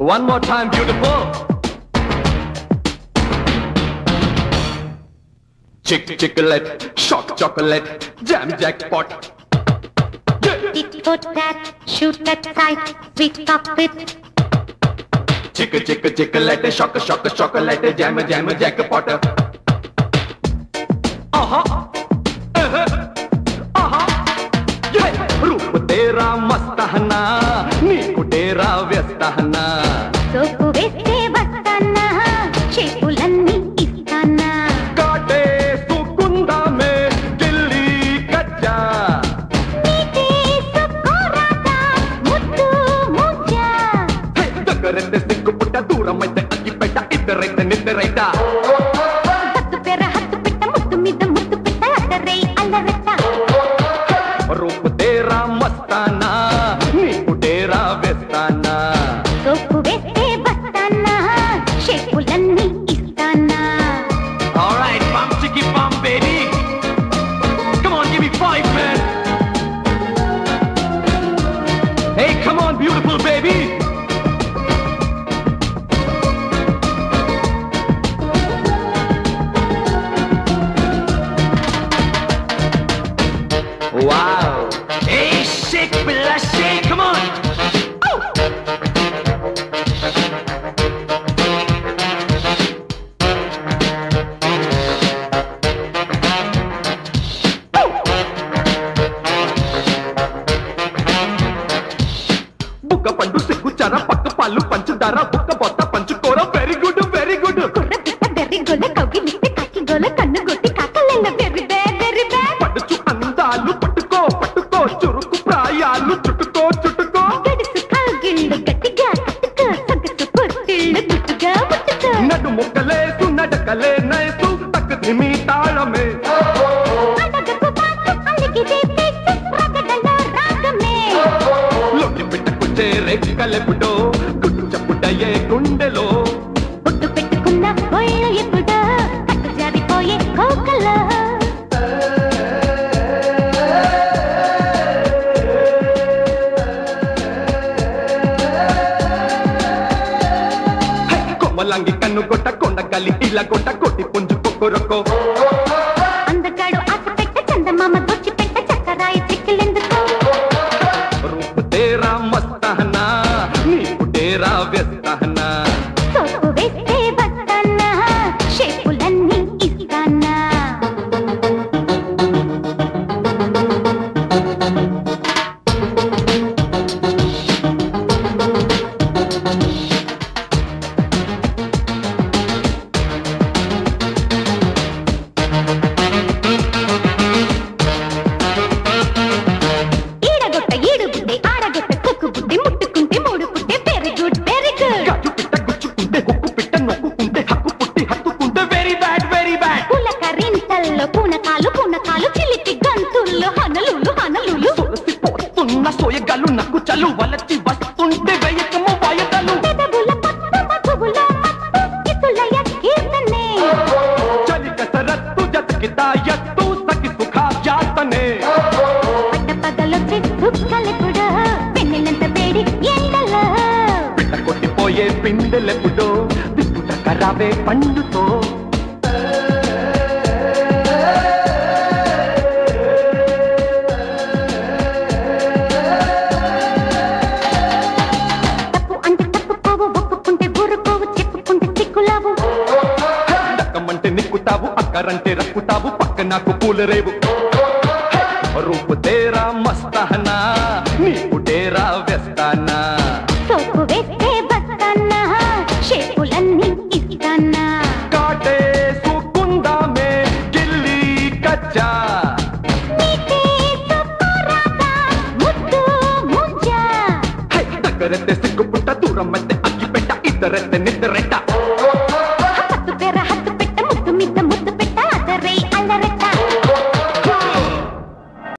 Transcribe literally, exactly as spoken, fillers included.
One more time, beautiful. Chick chocolate, shock chocolate, jam jackpot. Tit for tat, shoot that sight, sweet cockpit. Chick chick chocolate, shock shock chocolate, jam jam jackpot. Aha, uh-huh, aha. Yeah. रूप तेरा मस्त है ना, नीकु तेरा व्यस्त है ना. सोपु वेस्ते बस्ताना, शेपुलन्नी इस्ताना. काटे सुकुंदा में गिल्ली कच्चा. नीते सुकोराता, मुद्दू मुज्जा. Hey, దగ్గరైతే సిగ్గు పుట్ట, దూరమైతే అగ్గి పెట్ట, ఇద్దరైతే నిద్రైత. హత్తు పెర హత్తు పెట్ట, ముద్దు మీద ముద్దు పెట్ట, అద్దరై అల్లరెట్ట. रूप तेरा मस्ताना, नीकु तेरा व्यस्ताना. सोपु वेस्ते बस्ताना, शेपुलन्नी इस्ताना. All right, bum chicky bum baby. Come on, give me five man. Hey, come on, beautiful baby. Wow. Hey, shake, Bella, shake, come on. Oh. Buka pandu siku cara pakka palu panchadara buka botta panchukora very good very good. కుర్ర పిట్ట బెర్రి గొల్ల కౌగిలిస్తే కాకి గొల్ల కన్ను గొట్టి కాకలెల్ల వెర్రి బే వెర్రి బే. పడుచు అందాలు పట్టుకో పట్టుకో చురుకు ప్రాయాలు చుట్టుకో చుట్టుకో. గడుసు కౌగిళ్ళు గట్టిగా కట్టుకో సొగసు పొత్తిళ్ళు గుట్టుగా ముట్టుకో. నడు ముక్కలేసు నడకలే నైసు తక్కదిమి తాళమే. అడగకు పాకు అలిగిదే పేసు రగడలో రాగమే. లొల్లి పిట్టకు చేరే కలెపుడో గుట్టు చప్పుడయ్యే గుండెలో. పుట్టు పెట్టుకున్న ఒళ్ళు ఎప్పుడో కట్టు జారిపోయే కోకలో. కొమ్మలంగి కన్ను కొట్ట కొండ గలి ఇలా కొట్ట కొట్టి పుంజు కొక్కరొక్కో. అందగాడు ఆశ పెట్ట చందమామ దొచ్చి పెట్ట చక్కరాయి చిక్కులెందుకో. रूप तेरा मस्त है ना, नीकु तेरा व्यस्त है ना. సోపు వేస్తే బస్తానా, షేపులన్నీ ఇస్తానా. ఈడగొట్ట ఈడు బుడ్డి, ఆడగొట్ట కొక్కు బుడ్డి, ముట్టుకుంటే మూడు పుట్టే వెరీ గుడ్ వెరీ గుడ్. గాజు పిట్ట గుచ్చుకుంటే హుక్కు పిట్ట నొక్కుంటే హక్కు పుట్టి హత్తుకుంటే వెరీ బ్యాడ్ వెరీ బ్యాడ్. పులకరింతల్లో పూనకాలు పూనకాలు చిలిపి గంతుల్లో హనలులు హనలులు. సొలసి పోతున్న సోయగాలు నక్కు చలు వలచి వస్తుంటే వేయకము వాయగాలు. పెదవుల పట్టు మధువులో మత్తు ఇసులయ కీర్తనే. చలి కసరత్తు జతకితా ఎత్తు సకి సుఖ జాతనే. పట్ట పగలొచ్చి దుఃఖలెప్పుడో పెన్నెలంత వేడి ఎండలో. పిట్ట కొట్టిపోయే పిందెలెప్పుడో దిప్పుట కరావే పండుతో. తప్పు అంటే తప్పుకోవు, ఒప్పుకుంటే ఊరుకోవు, చెప్పుకుంటే చిక్కులావు. దక్కమంటే నిక్కుతావు అక్కరంటే రక్కుతావు పక్క నాకు పూలరేవు. రూపు తేరా మస్త है ना, नीकु तेरा व्यस्ताना. సోపు వేస్తే బస్తానా, షేపులన్నీ ఇస్తానా. काटे सुकुंदा में गिल्ली कच्चा. నీతే సుకోరాతా, ముద్దు ముజ్జా. దగ్గరైతే సిగ్గు పుట్ట దూరం అయితే అగ్గి పెట్ట ఇద్దరైతే నిద్రెట్ట.